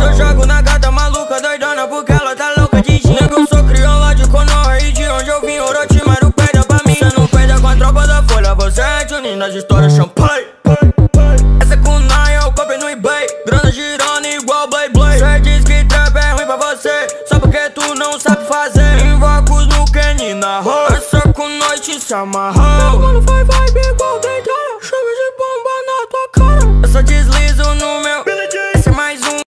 eu jogo na gata maluca, doidona, porque ela tá louca de gin. Nego, eu sou crioula de Konoha e de onde eu vim, Orochimaru perde pra mim. Cê não perde com a tropa da folha, você é Johnny nas histórias champanhe. Essa kunai eu comprei no eBay, grana girando igual Blade Blade. Cê diz que trap é ruim pra você, só porque tu não sabe fazer. Invocos no Kenny na rua, essa kunai te se amarrou. Meu mano vai igual Daytona, chama de bomba na tua cara. Eu só deslizo no